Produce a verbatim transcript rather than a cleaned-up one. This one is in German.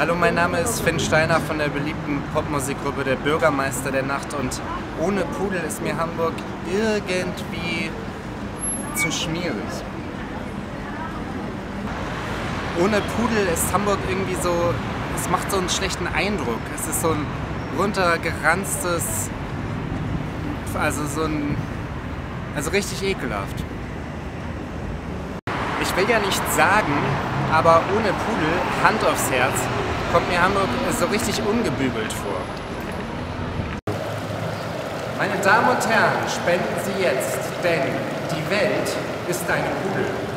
Hallo, mein Name ist Finn Steiner von der beliebten Popmusikgruppe Der Bürgermeister der Nacht, und ohne Pudel ist mir Hamburg irgendwie zu schmierig. Ohne Pudel ist Hamburg irgendwie so, es macht so einen schlechten Eindruck. Es ist so ein runtergeranztes, also so ein, also richtig ekelhaft. Ich will ja nicht sagen, aber ohne Pudel, Hand aufs Herz, kommt mir Hamburg so richtig ungebügelt vor. Meine Damen und Herren, spenden Sie jetzt, denn die Welt ist eine Pudel.